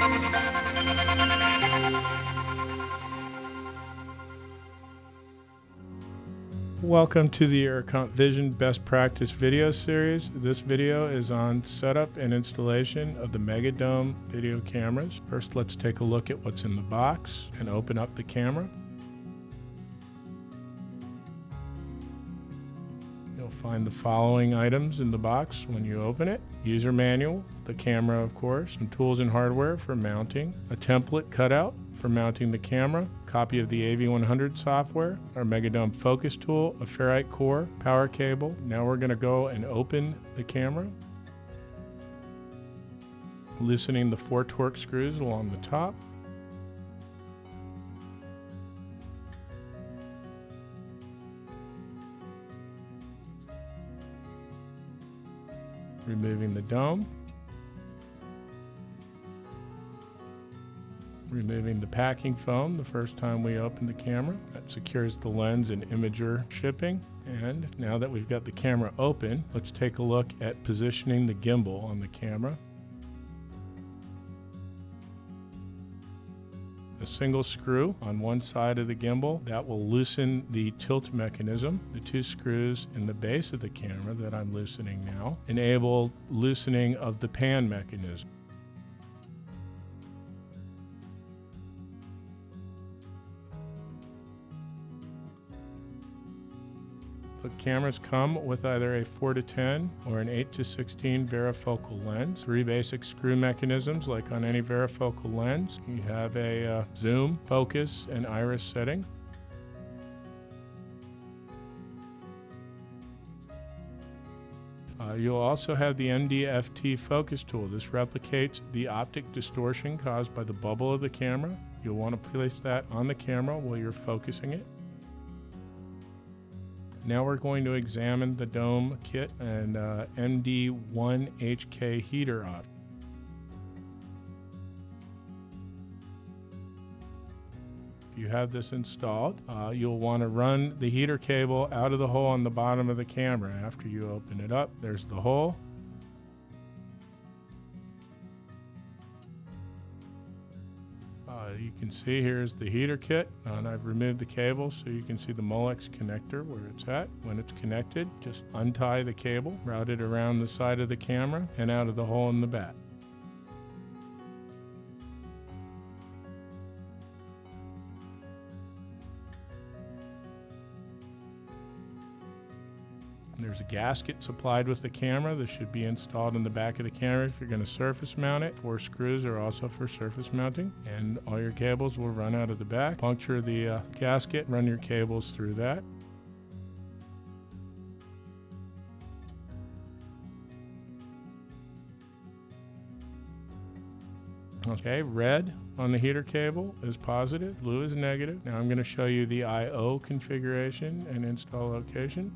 Welcome to the Arecont Vision Best Practice video series. This video is on setup and installation of the MegaDome video cameras. First, let's take a look at what's in the box and open up the camera. You'll find the following items in the box when you open it. User manual, the camera of course, some tools and hardware for mounting, a template cutout for mounting the camera, copy of the AV100 software, our MegaDome focus tool, a ferrite core, power cable. Now we're going to go and open the camera, loosening the 4 Torx screws along the top. Removing the dome. Removing the packing foam the first time we open the camera. That secures the lens and imager shipping. And now that we've got the camera open, let's take a look at positioning the gimbal on the camera. A single screw on one side of the gimbal that will loosen the tilt mechanism. The 2 screws in the base of the camera that I'm loosening now enable loosening of the pan mechanism. The cameras come with either a 4:10 or an 8:16 varifocal lens. 3 basic screw mechanisms like on any varifocal lens. You have a zoom, focus, and iris setting. You'll also have the ND-FT focus tool. This replicates the optic distortion caused by the bubble of the camera. You'll want to place that on the camera while you're focusing it. Now we're going to examine the dome kit and MD1HK heater option. If you have this installed, you'll want to run the heater cable out of the hole on the bottom of the camera. After you open it up, there's the hole. You can see here's the heater kit, and I've removed the cable so you can see the Molex connector where it's at. When it's connected, just untie the cable, route it around the side of the camera and out of the hole in the back. There's a gasket supplied with the camera. This should be installed in the back of the camera if you're going to surface mount it. 4 screws are also for surface mounting, and all your cables will run out of the back. Puncture the gasket, run your cables through that. Okay, red on the heater cable is positive, blue is negative. Now I'm going to show you the I/O configuration and install location.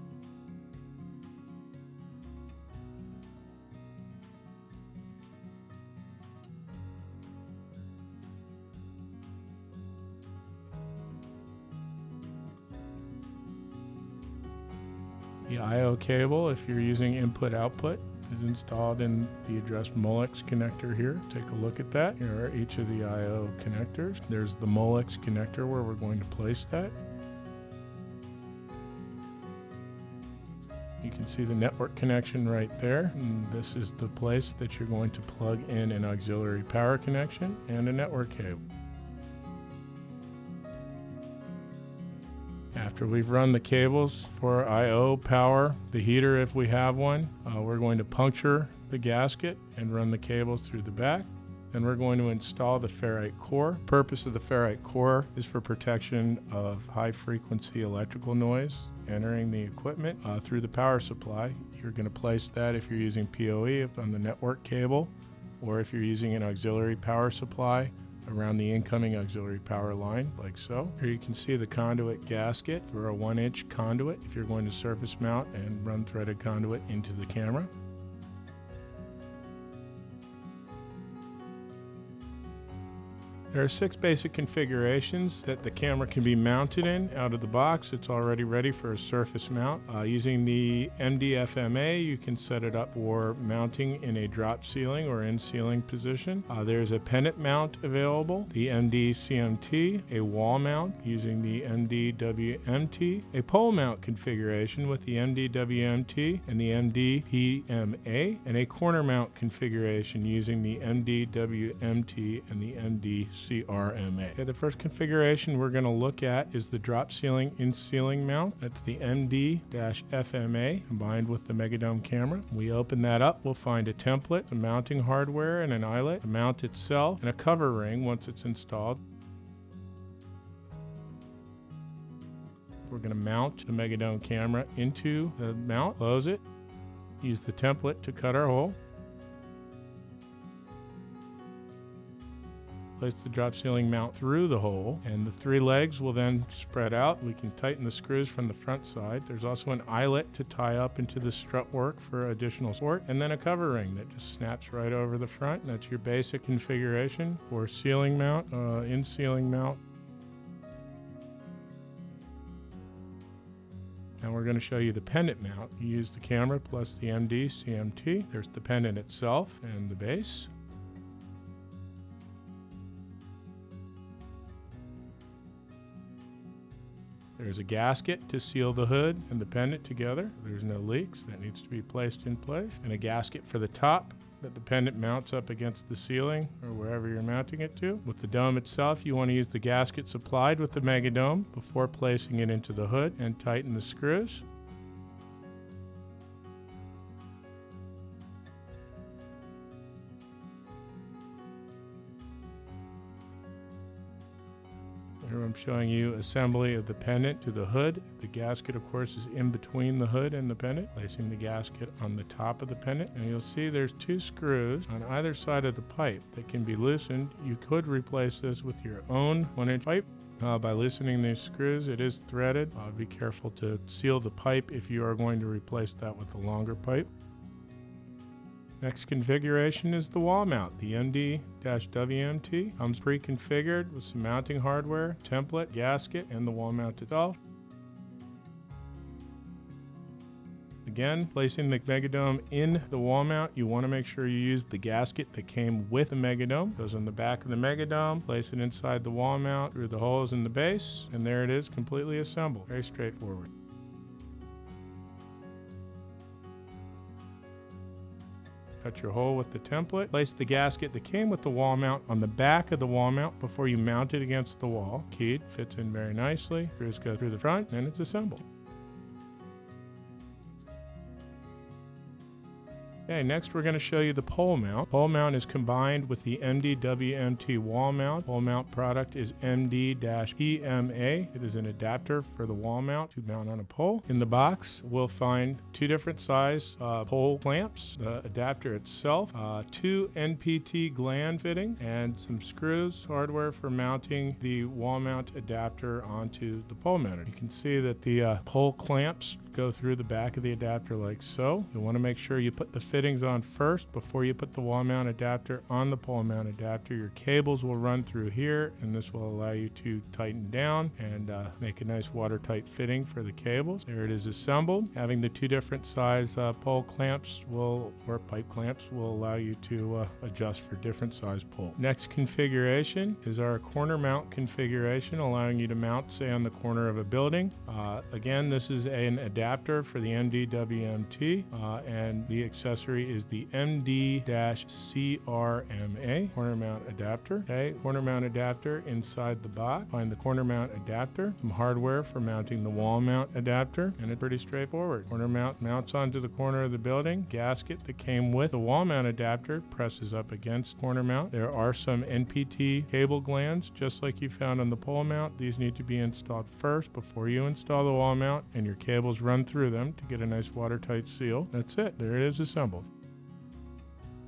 The I/O cable, if you're using input-output, is installed in the addressed Molex connector here. Take a look at that. Here are each of the I/O connectors. There's the Molex connector where we're going to place that. You can see the network connection right there. And this is the place that you're going to plug in an auxiliary power connection and a network cable. After we've run the cables for I/O power, the heater if we have one, we're going to puncture the gasket and run the cables through the back. Then we're going to install the ferrite core. The purpose of the ferrite core is for protection of high frequency electrical noise entering the equipment through the power supply. You're going to place that if you're using PoE on the network cable, or if you're using an auxiliary power supply around the incoming auxiliary power line, like so. Here you can see the conduit gasket for a 1-inch conduit if you're going to surface mount and run threaded conduit into the camera. There are 6 basic configurations that the camera can be mounted in. Out of the box, it's already ready for a surface mount. Using the MD-FMA, you can set it up for mounting in a drop ceiling or in ceiling position. There's a pennant mount available, the MD-CMT, a wall mount using the MD-WMT, a pole mount configuration with the MD-WMT and the MD-PMA, and a corner mount configuration using the MD-WMT and the MD-CRMA. Okay, the first configuration we're going to look at is the drop ceiling in ceiling mount. That's the MD-FMA combined with the MegaDome camera. We open that up, we'll find a template, some mounting hardware, and an eyelet, the mount itself, and a cover ring once it's installed. We're going to mount the MegaDome camera into the mount, close it, use the template to cut our hole. Place the drop ceiling mount through the hole, and the 3 legs will then spread out. We can tighten the screws from the front side. There's also an eyelet to tie up into the strut work for additional support, and then a cover ring that just snaps right over the front. That's your basic configuration for ceiling mount, in ceiling mount. Now we're going to show you the pendant mount. You use the camera plus the MD-CMT. There's the pendant itself and the base. There's a gasket to seal the hood and the pendant together. There's no leaks. That needs to be placed in place. And a gasket for the top that the pendant mounts up against the ceiling or wherever you're mounting it to. With the dome itself, you want to use the gasket supplied with the MegaDome before placing it into the hood and tighten the screws. Here I'm showing you assembly of the pendant to the hood. The gasket, of course, is in between the hood and the pendant. Placing the gasket on the top of the pendant. And you'll see there's 2 screws on either side of the pipe that can be loosened. You could replace this with your own 1-inch pipe. By loosening these screws, it is threaded. Be careful to seal the pipe if you are going to replace that with a longer pipe. Next configuration is the wall mount. The MD-WMT comes pre-configured with some mounting hardware, template, gasket, and the wall mount itself. Again, placing the MegaDome in the wall mount, you want to make sure you use the gasket that came with the MegaDome. Goes on the back of the MegaDome, place it inside the wall mount through the holes in the base, and there it is, completely assembled. Very straightforward. Cut your hole with the template. Place the gasket that came with the wall mount on the back of the wall mount before you mount it against the wall. Keyed, fits in very nicely. Screws go through the front, and it's assembled. Okay, next we're going to show you the pole mount. Pole mount is combined with the MD-WMT wall mount. Pole mount product is MD-PMA. It is an adapter for the wall mount to mount on a pole. In the box, we'll find 2 different size pole clamps, the adapter itself, 2 NPT gland fittings, and some screws, hardware for mounting the wall mount adapter onto the pole mounter. You can see that the pole clamps go through the back of the adapter like so. You want to make sure you put the fittings on first before you put the wall mount adapter on the pole mount adapter. Your cables will run through here, and this will allow you to tighten down and make a nice watertight fitting for the cables. There it is assembled. Having the 2 different size pole clamps or pipe clamps will allow you to adjust for different size pole. Next configuration is our corner mount configuration, allowing you to mount, say, on the corner of a building. Again, this is an adapter for the MD-WMT, and the accessory is the MD-CRMA corner mount adapter. Okay, corner mount adapter inside the box. Find the corner mount adapter, some hardware for mounting the wall mount adapter, and it's pretty straightforward. Corner mount mounts onto the corner of the building. Gasket that came with the wall mount adapter presses up against corner mount. There are some NPT cable glands, just like you found on the pole mount. These need to be installed first before you install the wall mount, and your cables run through them to get a nice watertight seal. That's it. There it is assembled.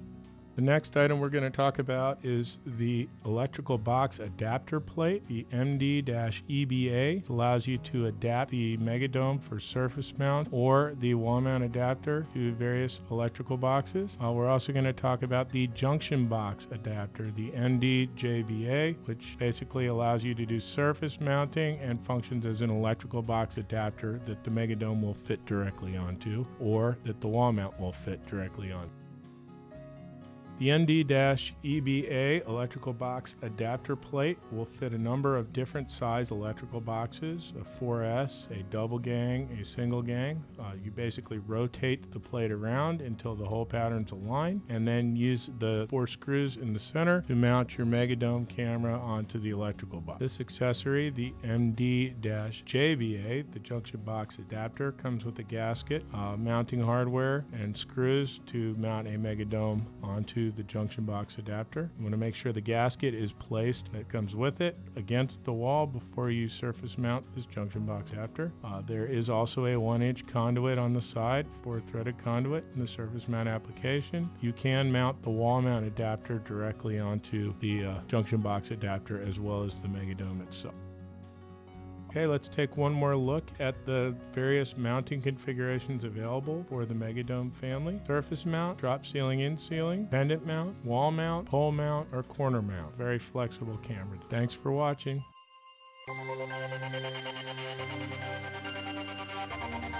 The next item we're going to talk about is the electrical box adapter plate. The MD-EBA allows you to adapt the MegaDome for surface mount or the wall mount adapter to various electrical boxes. We're also going to talk about the junction box adapter, the ND-JBA, which basically allows you to do surface mounting and functions as an electrical box adapter that the MegaDome will fit directly onto, or that the wall mount will fit directly on. The ND-EBA electrical box adapter plate will fit a number of different size electrical boxes, a 4S, a double gang, a single gang. You basically rotate the plate around until the hole pattern's aligned, and then use the 4 screws in the center to mount your MegaDome camera onto the electrical box. This accessory, the MD-JBA, the junction box adapter, comes with a gasket, mounting hardware, and screws to mount a MegaDome onto the junction box adapter. You want to make sure the gasket is placed that comes with it against the wall before you surface mount this junction box adapter. There is also a 1-inch conduit on the side for threaded conduit in the surface mount application. You can mount the wall mount adapter directly onto the junction box adapter as well as the MegaDome itself. Okay, let's take one more look at the various mounting configurations available for the MegaDome family. Surface mount, drop ceiling in ceiling, pendant mount, wall mount, pole mount, or corner mount. Very flexible camera. Thanks for watching.